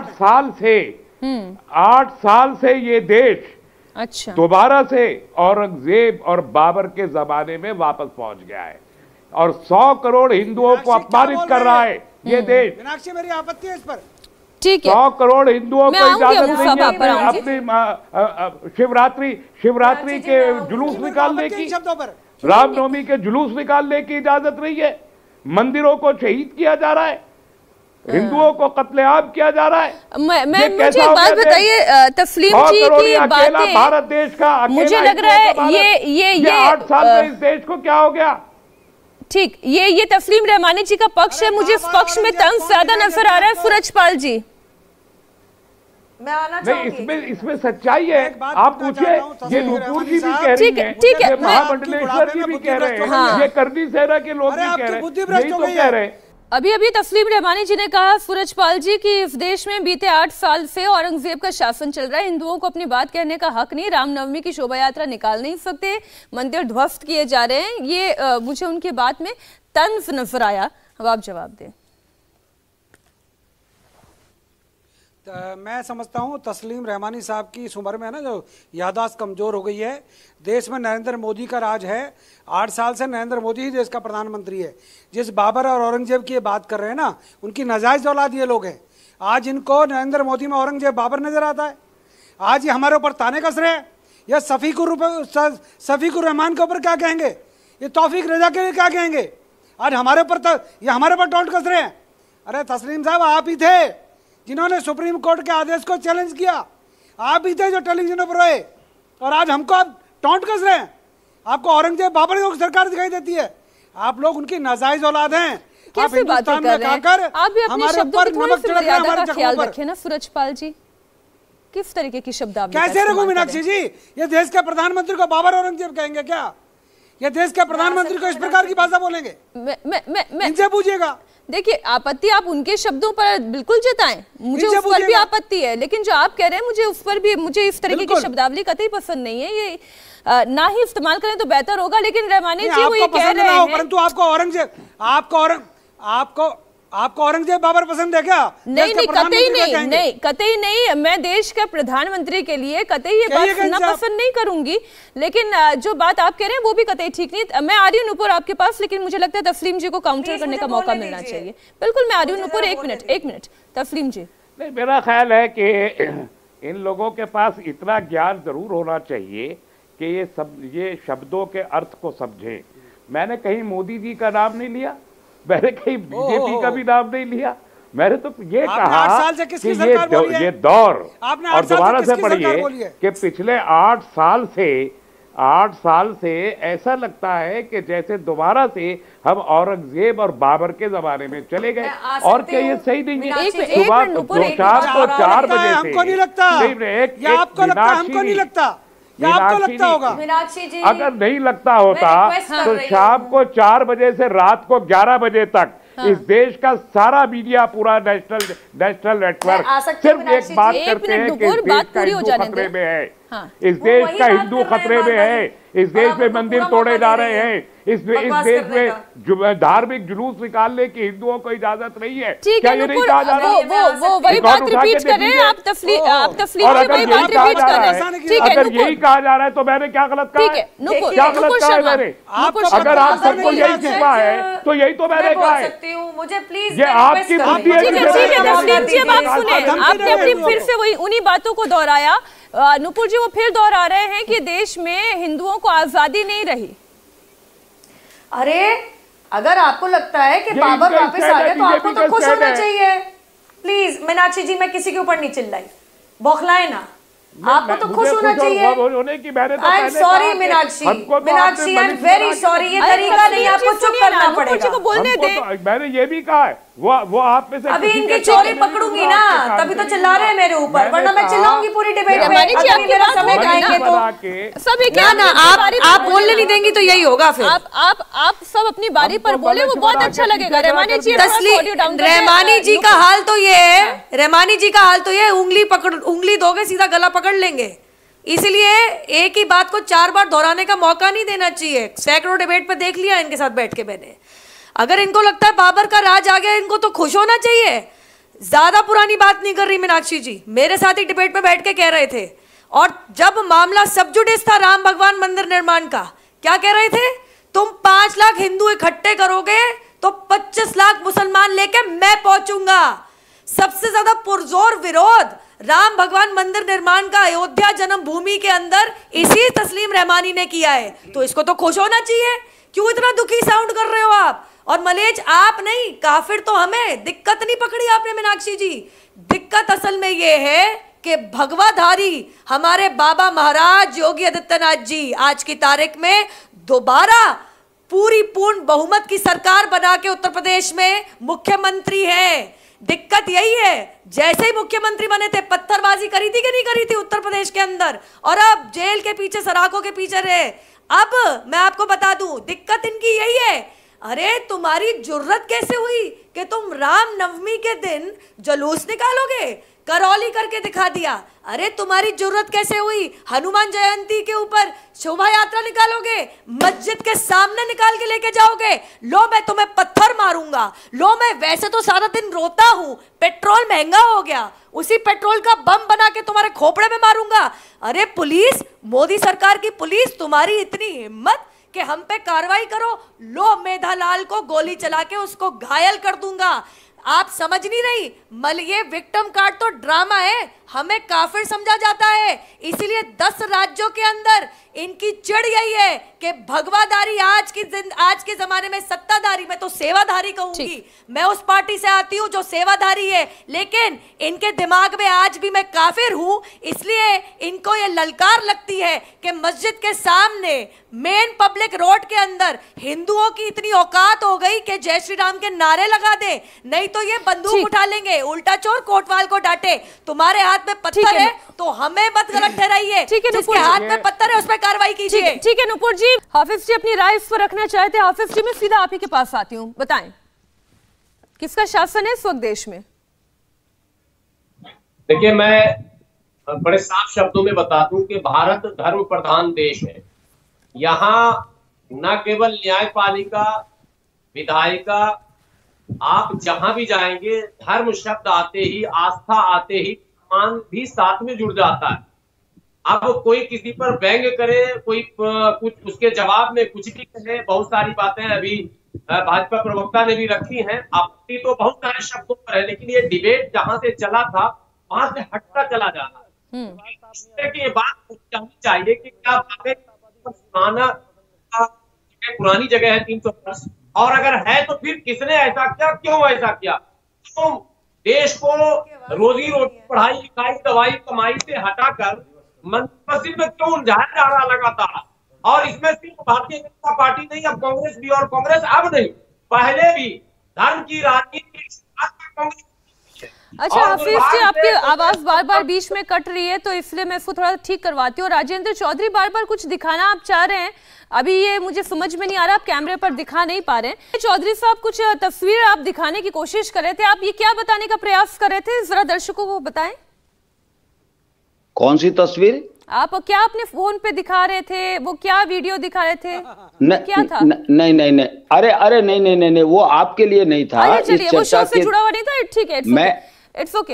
8 साल से ये देश अच्छा दोबारा से औरंगजेब और बाबर के जमाने में वापस पहुंच गया है और 100 करोड़ हिंदुओं को अपमानित कर रहा है ये देश। मीनाक्षी, मेरी आपत्ति है इस पर। ठीक है, 100 करोड़ हिंदुओं को इजाजत नहीं है अपनी शिवरात्रि के जुलूस निकालने की, रामनवमी के जुलूस निकालने की इजाजत नहीं है। मंदिरों को शहीद किया जा रहा है, हिंदुओं को कत्लेआम किया जा रहा है। मुझे एक बात बताइए तस्लीम जी की बातें, भारत देश का मुझे लग रहा है ये 8 साल में इस देश को क्या हो गया? ठीक, ये तस्लीम रहमानी जी का पक्ष है। मुझे इस पक्ष में तंज ज्यादा नजर आ रहा है। सूरजपाल जी, मैं आना चाहूंगी। नहीं, इसमें सच्चाई है। आप पूछिए, ये नुपुर जी भी कह रही हैं, ठीक है, महामंडलेश्वर जी भी कह रहे हैं, ये करनी सेना के लोग भी कह रहे हैं, यही तो कह रहे हैं। अभी तस्लीम रहमानी जी ने कहा सूरजपाल जी कि इस देश में बीते 8 साल से औरंगजेब का शासन चल रहा है, हिंदुओं को अपनी बात कहने का हक नहीं, रामनवमी की शोभा यात्रा निकाल नहीं सकते, मंदिर ध्वस्त किए जा रहे हैं। ये मुझे उनकी बात में तंज नजर आया। अब आप जवाब दें। मैं समझता हूँ तस्लीम रहमानी साहब की इस उम्र में ना जो याददाश्त कमज़ोर हो गई है। देश में नरेंद्र मोदी का राज है, 8 साल से नरेंद्र मोदी ही देश का प्रधानमंत्री है। जिस बाबर और औरंगजेब की बात कर रहे हैं ना, उनकी नाजायज़ औलाद ये लोग हैं। आज इनको नरेंद्र मोदी में औरंगजेब बाबर नज़र आता है। आज ये हमारे ऊपर ताने कस रहे हैं। या शफीकुर रहमान के ऊपर क्या कहेंगे, ये तौफीक रजा के लिए क्या कहेंगे? आज हमारे ऊपर ये हमारे ऊपर टोंट कस रहे हैं। अरे तस्लीम साहब, आप ही थे जिन्होंने सुप्रीम कोर्ट के आदेश को चैलेंज किया। आप भी थे जो टेलीविजनों पर रोए, और आज हमको आप टॉन्ट कस रहे हैं। आपको औरंगजेब बाबर की सरकार दिखाई देती है। आप लोग उनकी नाजायज औलाद हैं। आप हिंदुस्तान में खाकर हमारे ऊपर नमक छिड़क रहे हैं, हमारे जख्मों पर। रखे ना सूरजपाल जी, किस तरीके की शब्दावली कैसे रखूं मीनाक्षी जी? ये देश के प्रधानमंत्री को बाबर औरंगजेब कहेंगे क्या? ये देश के प्रधानमंत्री को इस प्रकार की भाषा बोलेंगे? इनसे पूछिएगा। देखिए, आपत्ति आप उनके शब्दों पर बिल्कुल जताएं, मुझे उस पर भी आपत्ति है, लेकिन जो आप कह रहे हैं मुझे उस पर भी, मुझे इस तरीके की शब्दावली कतई पसंद नहीं है। ये ना ही इस्तेमाल करें तो बेहतर होगा। लेकिन रहमानी जी वो ये कह रहे हैं, परंतु आपको औरंगजेब, आपको औरंगजेब बाबर पसंद है क्या? नहीं, कतई नहीं, नहीं कतई नहीं। मैं देश के प्रधानमंत्री के लिए कतई ये बात सुनना पसंद नहीं करूंगी, लेकिन जो बात आप कह रहे हैं वो भी कतई ठीक नहीं। मैं आ रही हूँ नुपुर आपके पास, लेकिन मुझे लगता है तस्लीम जी को काउंटर करने का मौका मिलना चाहिए। बिल्कुल, मैं आ रही हूँ नुपुर, एक मिनट तस्लीम जी। नहीं, मेरा ख्याल है कि इन लोगों के पास इतना ज्ञान जरूर होना चाहिए कि ये शब्दों के अर्थ को समझें। मैंने कहीं मोदी जी का नाम नहीं लिया, मैंने कहीं बीजेपी का भी नाम नहीं लिया। मैंने तो ये कहा कि ये दौर, और दोबारा से पढ़िए कि पिछले 8 साल से ऐसा लगता है कि जैसे दोबारा से हम औरंगजेब और बाबर के जमाने में चले गए। और क्या ये सही नहीं है? सुबह शाम को 4 बजे से, हमको नहीं लगता, हमको नहीं लगता, आपको लगता होगा। मीनाक्षी जी, अगर नहीं लगता होता तो शाम को 4 बजे से रात को 11 बजे तक इस देश का सारा मीडिया, पूरा नेशनल नेटवर्क सिर्फ एक बात करते हैं कि इस देश का हिंदू खतरे में है, इस देश का हिंदू खतरे में है, इस देश में मंदिर तोड़े जा रहे हैं, इस देश में धार्मिक जुलूस निकालने की हिंदुओं को इजाजत नहीं है। क्या ये नहीं कहा जा रहा? वो वही बात रिपीट कर रहे हैं आप, तफसील वही बात रिपीट कर रहे हैं। ठीक है, अगर यही कहा जा रहा है तो मैंने क्या गलत कहा है? क्या गलत कहा है मैंने? अगर आप सबको यही छिपा है तो यही तो मैंने कहा है। मुझे प्लीज, ये आपकी बुद्धि है। ठीक है तस्लीम जी, अब आप सुने, आपने अपनी फिर से वही उन्हीं बातों को दोहराया। नुपुर जी वो फिर दोहरा रहे हैं कि देश में हिंदुओं को आजादी नहीं रही। अरे अगर आपको लगता है कि बाबर वापस आ गए तो आपको तो खुश होना चाहिए। प्लीज मीनाक्षी जी, मैं किसी के ऊपर नहीं चिल्लाई, बौखलाए ना, आपको तो खुश होना चाहिए। I am sorry Meenakshi, Meenakshi I am very sorry, ये तरीका नहीं, आपको चुप करना पड़ेगा। मैंने ये भी कहा है, वो आप में से अभी इनकी चोरी पकड़ूंगी ना, तभी तो चिल्ला रहे हैं मेरे ऊपर, वरना मैं चिल्लाऊंगी पूरी डिबेट में। अगर मेरा समय खाएंगे तो सभी क्या ना, आप बोलने नहीं देंगी तो यही होगा। फिर आप सब अपनी बारी पर बोले, वो बहुत अच्छा लगेगा। रहमानी जी, रहमानी जी का हाल तो ये है, रहमानी जी का हाल तो ये, उंगली दोगे सीधा गला पकड़ लेंगे। इसलिए एक ही बात को 4 बार दोहराने का मौका नहीं देना चाहिए। सैकड़ों डिबेट पे देख लिया इनके साथ बैठ के मैंने। अगर इनको लगता है बाबर का राज आ गया, इनको तो खुश होना चाहिए। ज्यादा पुरानी बात नहीं कर रही मीनाक्षी जी, मेरे साथ ही डिबेट में बैठ के कह रहे थे। और जब मामला सब जुडिस था राम भगवान मंदिर निर्माण का, क्या कह रहे थे? तुम 5 लाख हिंदू इकट्ठे करोगे तो 25 लाख मुसलमान लेके मैं पहुंचूंगा। सबसे ज्यादा पुरजोर विरोध राम भगवान मंदिर निर्माण का अयोध्या जन्मभूमि के अंदर इसी तस्लीम रहमानी ने किया है। तो इसको तो खुश होना चाहिए। क्यों इतना दुखी साउंड कर रहे हो आप? और मलेज आप नहीं, काफिर तो हमें। दिक्कत नहीं पकड़ी आपने मीनाक्षी जी। दिक्कत असल में ये है कि भगवाधारी हमारे बाबा महाराज योगी आदित्यनाथ जी आज की तारीख में दोबारा पूर्ण बहुमत की सरकार बना के उत्तर प्रदेश में मुख्यमंत्री हैं। दिक्कत यही है, जैसे ही मुख्यमंत्री बने थे पत्थरबाजी करी थी कि नहीं करी थी उत्तर प्रदेश के अंदर, और अब जेल के पीछे, सराखों के पीछे रहे। अब मैं आपको बता दूं, दिक्कत इनकी यही है। अरे तुम्हारी जुर्रत कैसे हुई कि तुम राम नवमी के दिन जुलूस निकालोगे? करौली करके दिखा दिया। अरे तुम्हारी जुर्रत कैसे हुई हनुमान जयंती के ऊपर शोभा यात्रा निकालोगे? मस्जिद के सामने निकाल के लेके जाओगे? लो मैं तुम्हें पत्थर मारूंगा। लो मैं वैसे तो सारा दिन रोता हूं, पेट्रोल महंगा हो गया, उसी पेट्रोल का बम बना के तुम्हारे खोपड़े में मारूंगा। अरे पुलिस, मोदी सरकार की पुलिस, तुम्हारी इतनी हिम्मत कि हम पे कार्रवाई करो? लो मेधालाल को गोली चला के उसको घायल कर दूंगा। आप समझ नहीं रही, ये विक्टिम कार्ड तो ड्रामा है। हमें काफिर समझा जाता है। इसीलिए 10 राज्यों के अंदर इनकी चिढ़ यही है कि भगवादारी आज के जमाने में सत्ताधारी, मैं तो सेवाधारी कहूंगी, मैं उस पार्टी से आती हूं जो सेवाधारी है, लेकिन इनके दिमाग में आज भी मैं काफिर हूं। इसलिए इनको ये ललकार लगती है कि मस्जिद के सामने मेन पब्लिक रोड के अंदर हिंदुओं की इतनी औकात हो गई कि जय श्री राम के नारे लगा दे, नहीं तो ये बंदूक उठा लेंगे। उल्टा चोर कोतवाल को डांटे, तुम्हारे हाथ में पत्थर है तो हमें मत गलत ठहराइए, जिसके हाथ में पत्थर है उस पर कार्रवाई कीजिए। ठीक है नुपुर जी, हाफिज जी अपनी राय इस पर रखना चाहते हैं। हाफिज जी मैं सीधा आप ही के पास आती हूँ, बताएं किसका शासन है इस वक्त देश में? देखिए, मैं बड़े साफ शब्दों में बता दूं कि भारत धर्म प्रधान देश है। यहाँ न केवल न्यायपालिका, विधायिका, आप जहां भी जाएंगे धर्म शब्द आते ही, आस्था आते ही मान भी साथ में जुड़ जाता है। अब कोई किसी पर व्यंग करे, कोई कुछ उसके जवाब में कुछ भी कहे, बहुत सारी बातें अभी भाजपा प्रवक्ता ने भी रखी हैं। आपत्ति तो बहुत सारे शब्दों पर है, लेकिन ये डिबेट जहां से चला था वहां से हटता चला जा रहा है। कि ये बात पूछनी चाहिए कि क्या पुरानी जगह है 300 वर्ष, और अगर है तो फिर किसने ऐसा किया, क्यों ऐसा किया? तो देश को रोजी रोटी, पढ़ाई लिखाई, दवाई कमाई से हटाकर मस्जिद में क्यों उलझाया जा रहा लगातार? और इसमें सिर्फ भारतीय जनता पार्टी नहीं, अब कांग्रेस भी, और कांग्रेस अब नहीं, पहले भी धर्म की राजनीति कांग्रेस। अच्छा हाफिज जी, आपकी आवाज बार बार बीच में कट रही है, तो इसलिए मैं इसको थोड़ा ठीक करवाती हूँ। राजेंद्र चौधरी बार बार कुछ दिखाना आप चाह रहे हैं, अभी ये मुझे समझ में नहीं आ रहा, आप कैमरे पर दिखा नहीं पा रहे हैं। चौधरी साहब कुछ तस्वीर आप दिखाने की कोशिश कर रहे थे, आप ये क्या बताने का प्रयास कर रहे थे, जरा दर्शकों को बताएं। कौन सी तस्वीर? आप क्या अपने फोन पे दिखा रहे थे, वो क्या वीडियो दिखा रहे थे, क्या था? नहीं, अरे नहीं, वो आपके लिए नहीं था। चलिए, वो शो से जुड़ा हुआ नहीं था, ठीक है, इट्स ओके।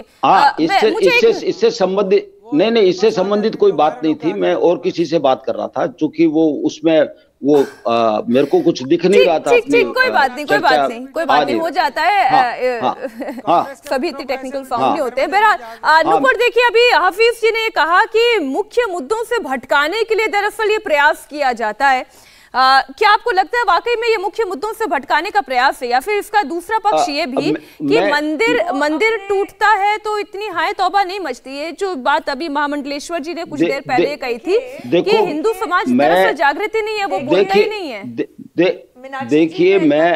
इससे संबंधित नहीं, इससे संबंधित कोई बात नहीं थी। मैं और किसी से बात कर रहा था, चूंकि वो उसमें मेरे को कुछ दिख नहीं रहा था। कोई बात नहीं, हो जाता है। सभी इतने टेक्निकल साउंड नहीं होते हैं। बहरहाल नुपुर, देखिए अभी हाफिज जी ने कहा कि मुख्य मुद्दों से भटकाने के लिए दरअसल ये प्रयास किया जाता है। क्या आपको लगता है वाकई में ये मुख्य मुद्दों से भटकाने का प्रयास है, या फिर इसका दूसरा पक्ष ये भी कि मंदिर टूटता है तो इतनी हाय तौबा नहीं मचती है, जो बात अभी महामंडलेश्वर जी ने कुछ देर पहले कही थी कि हिंदू समाज दरअसल जागृति नहीं है, वो बोलता ही नहीं है। देखिए,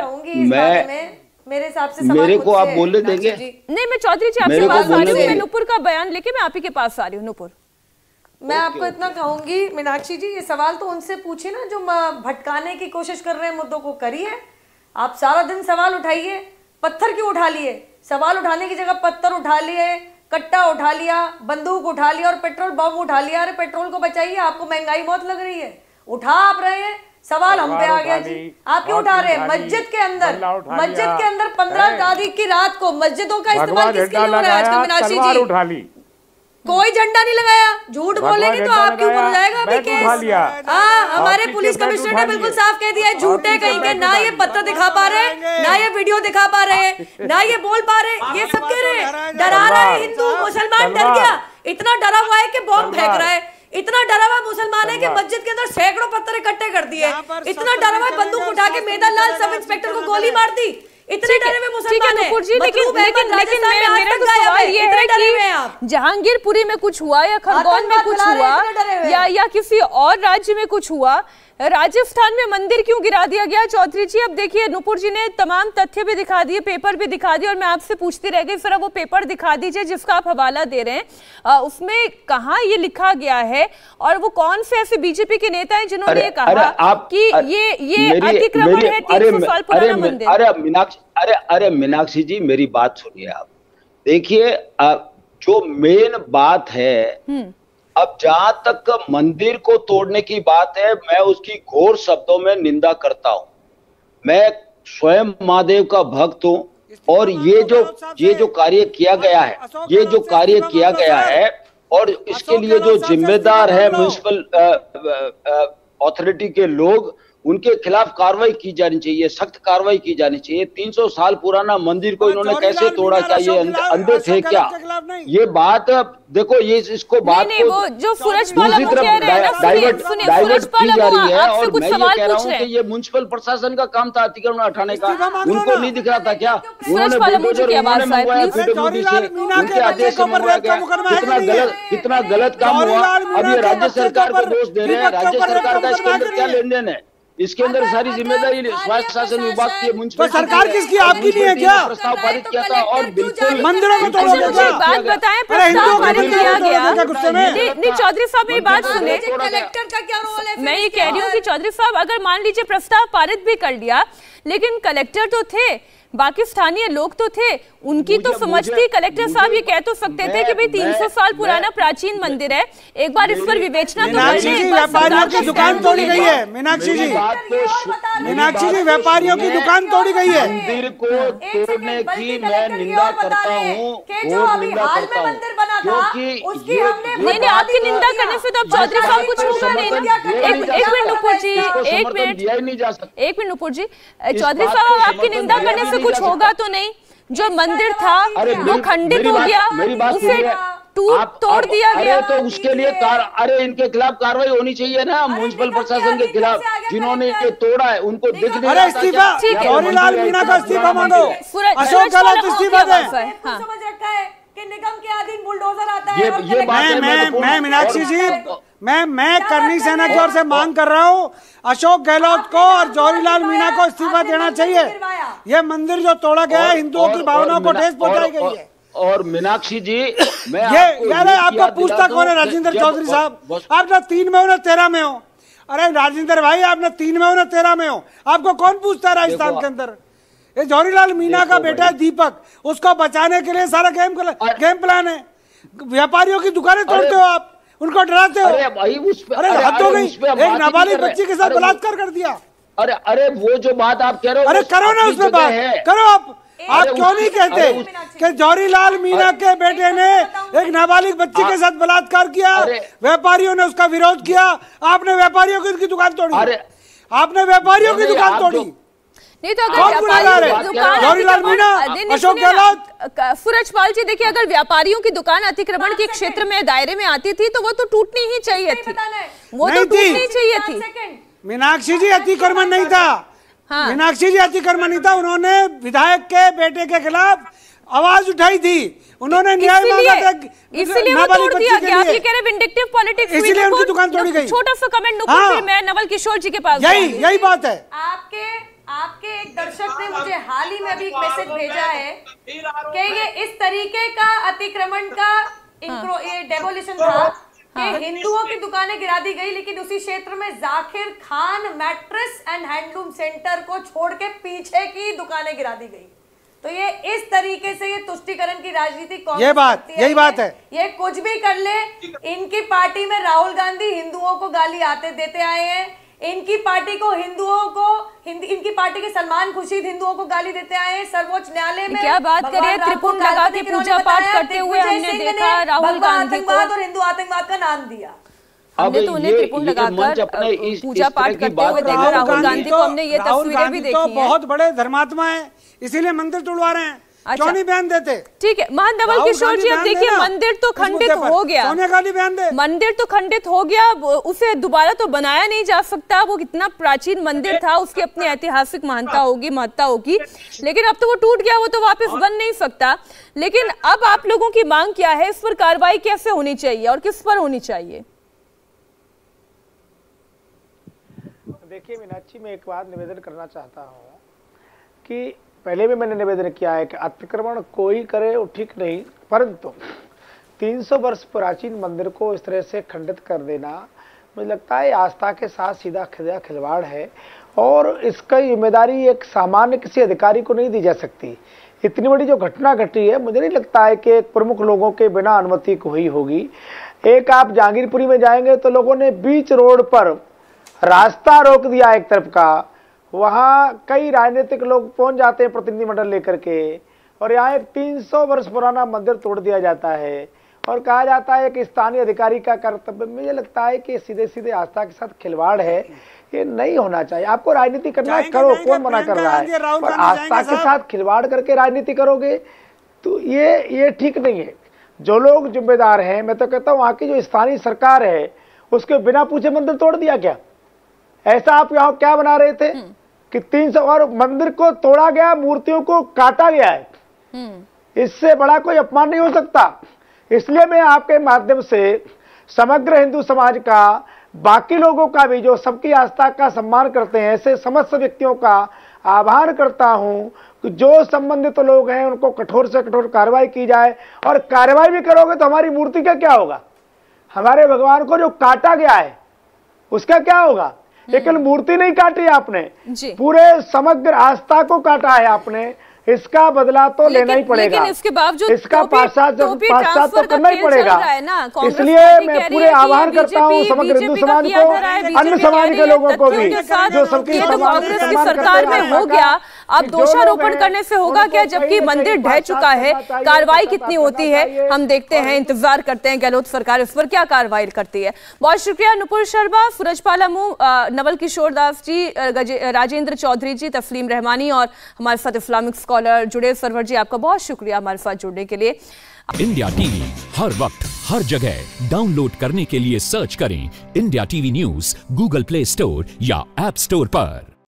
मैं मेरे हिसाब से मेरे को आप बोलने देंगे? नहीं, मैं चौधरी जी आपसे बात आ रही हूँ, मैं नुपुर का बयान लेके मैं आप ही के पास आ रही हूँ। नुपुर, मैं आपको इतना कहूंगी मीनाक्षी जी, ये सवाल तो उनसे पूछिए ना जो भटकाने की कोशिश कर रहे हैं मुद्दों को। करिए, आप सारा दिन सवाल उठाइए, पत्थर क्यों उठा लिए? सवाल उठाने की जगह पत्थर उठा लिए, कट्टा उठा लिया, बंदूक उठा लिया और पेट्रोल बम उठा लिया। अरे पेट्रोल को बचाइए, आपको महंगाई बहुत लग रही है, उठा आप रहे हैं, सवाल हम पे आ गया जी। आप क्यों उठा रहे हैं? मस्जिद के अंदर 15 तारीख की रात को मस्जिदों का इस्तेमाल किसके लिए हो रहा है आजकल मीनाक्षी जी? कोई झंडा नहीं लगाया, झूठ बोलेंगे तो आपके ऊपर हो जाएगा अभी केस। हमारे पुलिस कमिश्नर ने बिल्कुल साफ कह दिया है, झूठे कहीं के, ना ये पत्र दिखा पा रहे, ना ये वीडियो दिखा पा रहे, ना ये बोल पा रहे, ये सब कह रहे। डरा रहा है हिंदू, मुसलमान डर गया, इतना डरा हुआ है कि बॉम्ब फेंक रहा है, इतना डरा हुआ मुसलमान है कि मस्जिद के अंदर सैकड़ों पत्थर इकट्ठे कर दिए, इतना डरा हुआ बंदूक उठा के मेदरलाल सब इंस्पेक्टर को गोली मार दी, इतने डरे हुए मुसलमान हैं। लेकिन मेरा तो सवाल ये है कि जहांगीरपुरी में कुछ हुआ या खरगोन में कुछ हुआ या किसी और राज्य में कुछ हुआ, राजस्थान में मंदिर क्यों गिरा दिया गया? चौधरी जी, अब देखिए नुपुर जी ने तमाम तथ्य भी दिखा दिए, पेपर भी दिखा दिए, और मैं आपसे पूछती रह गई, जरा वो पेपर दिखा दीजिए जिसका आप हवाला दे रहे हैं, उसमें कहाँ ये लिखा गया है और वो कौन से ऐसे बीजेपी के नेता हैं जिन्होंने ये कहा कि ये अतिक्रमण है 300 साल पुराना मंदिर? अरे मीनाक्षी जी, मेरी बात सुनिए आप। देखिए, जो मेन बात है, अब जहां तक मंदिर को तोड़ने की बात है, मैं उसकी घोर शब्दों में निंदा करता हूं। मैं स्वयं महादेव का भक्त हूं, और ये जो कार्य किया गया है, और इसके लिए जो जिम्मेदार है म्युनिसिपल अथॉरिटी के लोग, उनके खिलाफ कार्रवाई की जानी चाहिए, सख्त कार्रवाई की जानी चाहिए। 300 साल पुराना मंदिर को इन्होंने कैसे तोड़ा? क्या ये अंधे थे क्या? ये बात देखो, ये इसको बात नहीं, वो जो सूरजपाल दूसरी तरफ डाइवर्ट की जा रही है। और मैं ये कह रहा हूँ कि ये म्युनिसिपल प्रशासन का काम था अतिक्रमण हटाने का, उनको नहीं दिख रहा था क्या? उन्होंने बुलडोजर उन्होंने मंगवाया PWD से, उनके आदेश से मंगवाया गया। कितना गलत काम हुआ। अब ये राज्य सरकार को दोष दे रहे हैं। राज्य सरकार का इसके अंदर क्या लेन देन है? इसके अंदर सारी जिम्मेदारी स्वास्थ्य शासन विभाग की, मुंसिपल सरकार किसकी? आपकी नहीं है क्या? प्रस्ताव पारित किया था और बिल्कुल मंदिरों को तोड़ोगे क्या? बात बताएं, प्रस्ताव पारित किया गया। नहीं चौधरी साहब, मेरी बात सुने, कलेक्टर का क्या रोल है? मैं ये कह रही हूँ कि चौधरी साहब, अगर मान लीजिए प्रस्ताव पारित भी कर लिया, लेकिन कलेक्टर तो थे, बाकी स्थानीय लोग तो थे, उनकी तो समझती। कलेक्टर साहब ये कह तो सकते थे कि भाई 300 साल पुराना प्राचीन मंदिर है, एक बार इस पर विवेचना तो कर लें। व्यापारियों की दुकान तोड़ी गई है मीनाक्षी जी, मीनाक्षी जी व्यापारियों की दुकान तोड़ी गई है। मंदिर को तोड़ने की मैं निंदा करता हूँ, और निंदा करता हूँ, क्योंकि नहीं, आपकी निंदा करने से तो अब चौधरी साहब कुछ होगा नहीं ना। एक मिनट नुपुर जी, एक मिनट नुपुर जी, चौधरी साहब आपकी निंदा करने से कुछ होगा तो नहीं? जो मंदिर था वो खंडित हो गया, उसे तोड़ दिया गया। तो उसके लिए अरे इनके खिलाफ कार्रवाई होनी चाहिए ना, म्युनिसिपल प्रशासन के खिलाफ, जिन्होंने ये तोड़ा है उनको दिख नहीं। अरे इस्तीफा, गौरीलाल मीणा का इस्तीफा मांगो, अशोक गहलोत इस्तीफा दें। समझ रखा है कि निगम के अधीन बुलडोजर आता है। मैं मीनाक्षी जी, मैं करनी सेना की ओर से मांग कर रहा हूँ, अशोक गहलोत को और जौहरीलाल मीणा को इस्तीफा देना चाहिए। यह मंदिर जो तोड़ा गया है, हिंदुओं की भावनाओं को ठेस पहुंचाई गई है। और मीनाक्षी जी, मैं आपको पूछता कौन है? राजेंद्र चौधरी साहब, आप ना 3 में हो ना 13 में हो। अरे राजेंद्र भाई, आप ना 3 में हो ना 13 में हो, आपको कौन पूछता है राजस्थान के अंदर? ये जौहरीलाल मीणा का बेटा है दीपक, उसको बचाने के लिए सारा गेम प्लान है। व्यापारियों की दुकानें तोड़ते हो आप, उनको डराते हो। अरे भाई अरे हद हो गई, एक नाबालिग बच्ची के साथ बलात्कार कर दिया। अरे वो जो बात आप कह रहे हो, अरे करो ना उसमें बात, करो आप क्यों नहीं कहते कि जौहरीलाल मीणा के बेटे ने एक नाबालिग बच्ची के साथ बलात्कार किया, व्यापारियों ने उसका विरोध किया, आपने व्यापारियों की दुकान तोड़ी, आपने व्यापारियों की दुकान तोड़ी। नहीं तो अगर जौहरीलाल मीणा, अशोक गहलोत, सूरजपाल जी देखिए, अगर व्यापारियों की दुकान अतिक्रमण के क्षेत्र में दायरे में आती थी तो वो तो टूटनी ही चाहिए थी, वो तो टूटनी चाहिए थी। मीनाक्षी जी अतिक्रमण नहीं था, मीनाक्षी जी अतिक्रमण नहीं था, उन्होंने विधायक के बेटे के खिलाफ आवाज उठाई थी, उन्होंने न्याय मांगा था, इसलिए वो तोड़ दिया गया। आप ये कह रहे विंडिक्टिव पॉलिटिक्स, इसलिए उनकी दुकान तोड़ी गई। छोटा सा कमेंट नुपुर, मैं नवल किशोर जी के पास, यही बात है। आपके एक दर्शक ने मुझे हाल ही में भी एक मैसेज भेजा है कि ये इस तरीके का अतिक्रमण का ये डेमोलिशन था कि हिंदुओं की दुकानें गिरा दी गई, लेकिन उसी क्षेत्र में Zakir Khan mattress and handloom centre को छोड़ के पीछे की दुकानें गिरा दी गई। तो ये इस तरीके से ये तुष्टीकरण की राजनीति यही बात है। ये कुछ भी कर ले, इनकी पार्टी में राहुल गांधी हिंदुओं को गाली देते आए हैं, इनकी पार्टी को इनकी पार्टी के सलमान खुर्शीद हिंदुओं को गाली देते आए हैं। सर्वोच्च न्यायालय में क्या बात करें, त्रिपुंड लगा के पूजा पाठ करते हुए हमने देखा राहुल गांधी को, और हिंदू आतंकवाद का नाम दिया। हमने तो उन्हें त्रिपुंड लगाकर पूजा पाठ करते हुए देखा। राहुल गांधी को हमने ये तस्वीरें भी देखी हैं। बहुत बड़े धर्मात्मा हैं, इसीलिए मंदिर तोड़वा रहे हैं। क्यों नहीं बयान देते? ठीक है महंत नवल किशोर जी, अब देखिए मंदिर तो खंडित हो गया, सोनिया गांधी बयान दे, मंदिर तो खंडित हो गया, उसे दोबारा तो बनाया नहीं जा सकता। वो कितना प्राचीन मंदिर था, उसकी अपनी ऐतिहासिक महत्ता होगी, लेकिन अब तो वो टूट गया, वो तो वापस बन नहीं सकता। लेकिन अब आप लोगों की मांग क्या है, इस पर कार्रवाई कैसे होनी चाहिए और किस पर होनी चाहिए? देखिए मीनाक्षी, मैं एक बात निवेदन करना चाहता हूँ कि पहले भी मैंने निवेदन किया है कि अतिक्रमण कोई करे वो ठीक नहीं, परंतु 300 वर्ष प्राचीन मंदिर को इस तरह से खंडित कर देना मुझे लगता है आस्था के साथ सीधा खिलवाड़ है, और इसका जिम्मेदारी एक सामान्य किसी अधिकारी को नहीं दी जा सकती। इतनी बड़ी जो घटना घटी है, मुझे नहीं लगता है कि एक प्रमुख लोगों के बिना अनुमति को हुई होगी। एक आप जहांगीरपुरी में जाएंगे तो लोगों ने बीच रोड पर रास्ता रोक दिया एक तरफ का, वहां कई राजनीतिक लोग पहुंच जाते हैं प्रतिनिधिमंडल लेकर के, और यहाँ एक 300 वर्ष पुराना मंदिर तोड़ दिया जाता है। और कहा जाता है कि स्थानीय अधिकारी का कर्तव्य। मुझे लगता है कि सीधे सीधे आस्था के साथ खिलवाड़ है, ये नहीं होना चाहिए। आपको राजनीति करना है करो, कौन मना कर रहा है, और आस्था के साथ खिलवाड़ करके राजनीति करोगे तो ये ठीक नहीं है। जो लोग जिम्मेदार हैं, मैं तो कहता हूँ वहाँ की जो स्थानीय सरकार है उसके बिना पूछे मंदिर तोड़ दिया क्या? ऐसा आप यहाँ क्या बना रहे थे कि 300 और मंदिर को तोड़ा गया, मूर्तियों को काटा गया है। इससे बड़ा कोई अपमान नहीं हो सकता। इसलिए मैं आपके माध्यम से समग्र हिंदू समाज का, बाकी लोगों का भी जो सबकी आस्था का सम्मान करते हैं, ऐसे समस्त व्यक्तियों का आह्वान करता हूं कि जो संबंधित लोग हैं उनको कठोर से कठोर कार्रवाई की जाए। और कार्रवाई भी करोगे तो हमारी मूर्ति का क्या होगा? हमारे भगवान को जो काटा गया है उसका क्या होगा? लेकिन मूर्ति नहीं काटी आपने, पूरे समग्र आस्था को काटा है आपने। इसका बदला तो लेना ही पड़ेगा, लेकिन इसके बावजूद इसका पाश्चात तो करना ही पड़ेगा। इसलिए मैं पूरे आह्वान करता हूँ समग्र हिंदू समाज को, अन्य समाज के लोगों को भी, जो सबकी कांग्रेस की सरकार में हो गया, अब दोषारोपण करने से होगा क्या? जबकि मंदिर ढह चुका है, कार्रवाई कितनी होती है हम देखते हैं, इंतजार करते हैं गहलोत सरकार इस पर क्या कार्रवाई करती है। बहुत शुक्रिया नुपुर शर्मा, सूरजपाल मुंह, नवल किशोर दास जी, राजेंद्र चौधरी जी, तस्लीम रहमानी और हमारे साथ इस्लामिक स्कॉलर जुड़े। सरवर जी आपका बहुत शुक्रिया हमारे साथ जुड़ने के लिए। इंडिया टीवी हर वक्त हर जगह डाउनलोड करने के लिए सर्च करें India TV news Google Play Store या ऐप स्टोर पर।